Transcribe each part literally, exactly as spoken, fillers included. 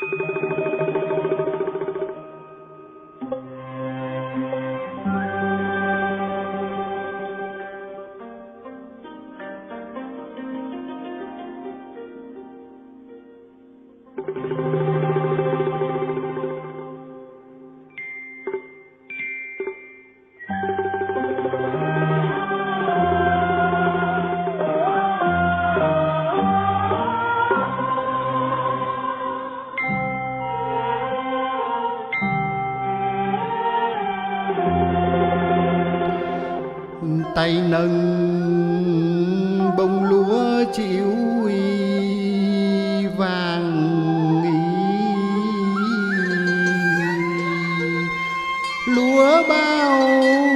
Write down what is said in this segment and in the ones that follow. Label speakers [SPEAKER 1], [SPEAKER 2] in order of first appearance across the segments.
[SPEAKER 1] tay nâng bông lúa chịu vàng lúa bao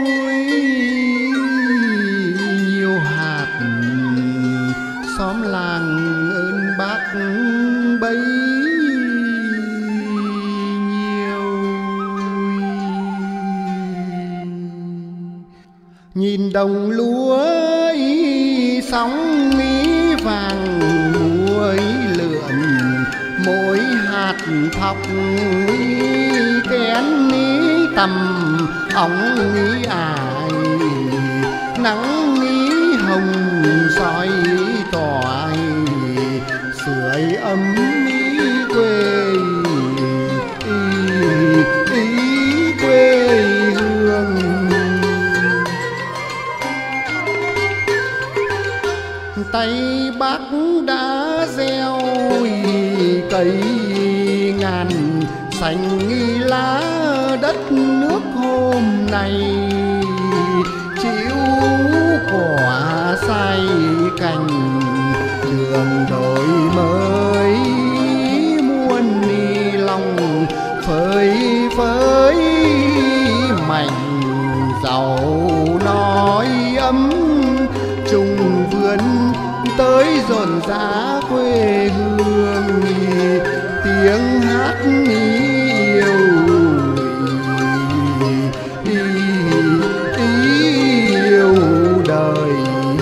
[SPEAKER 1] nhiều hạt, xóm làng ơn bác bấy nhiêu. Nhìn đồng lúa ý sóng ý vàng muối lượn, mỗi hạt thóc ý kén ý tầm ống ý ải, nắng ý hồng soi tỏi sưởi ấm ý quê ý, ý quê hương. Tay bác đã gieo cây ngàn xanh lá đất nước hôm nay, chịu quả say cành đường đổi mới muôn ni lòng phơi phới mảnh giàu nói ấm trùng vườn tới rộn rã quê hương, tiếng hát yêu yêu đời.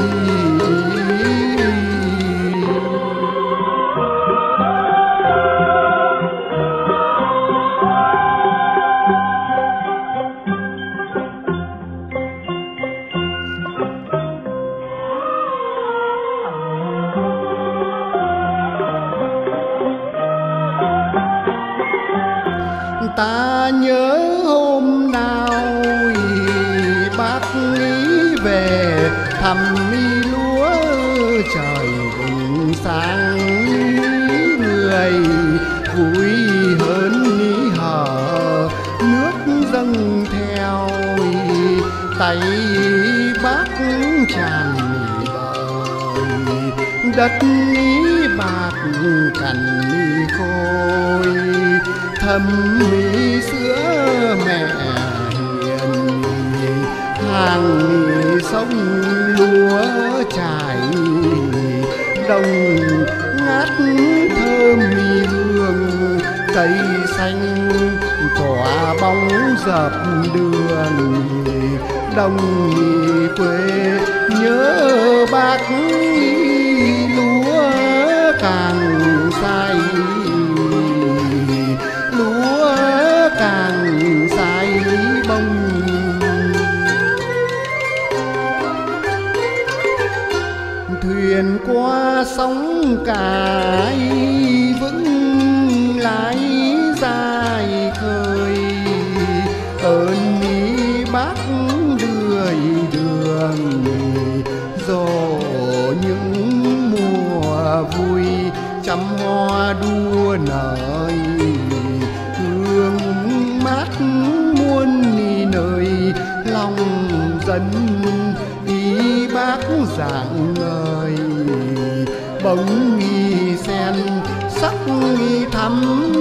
[SPEAKER 1] Ta nhớ hôm nào bác nghĩ về thăm mi lúa trời vùng sáng, người vui hơn ní hở nước dâng theo tay bác tràn bời, đất ní bạc cằn mi khôi thấm mi sữa mẹ hiền, hàng sông lúa trải đồng ngát thơm mi hương, cây xanh tỏa bóng dập đường đồng quê nhớ bác lúa càng say càng say bông. Thuyền qua sóng cái vững lái dài khơi, ơn ý bác đưa đường dỗ những mùa vui trăm hoa đua nở, hương mát muôn nơi lòng dân ý bác dạng ngời, bóng nghi sen sắc nghi thắm